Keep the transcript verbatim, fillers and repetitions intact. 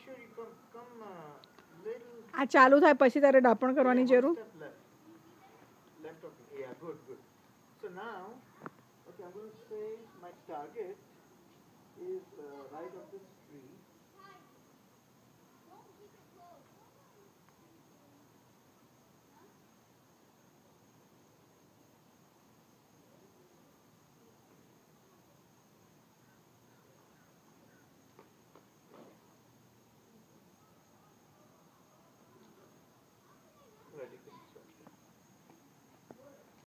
sure you come come uh, little. આ ચાલુ થાય પછી તારે ડાપણ કરવાની Yeah, one જરૂર. step left. Left of me. Yeah, good, good. So now, okay, I'm going to say my target is uh, right of this tree.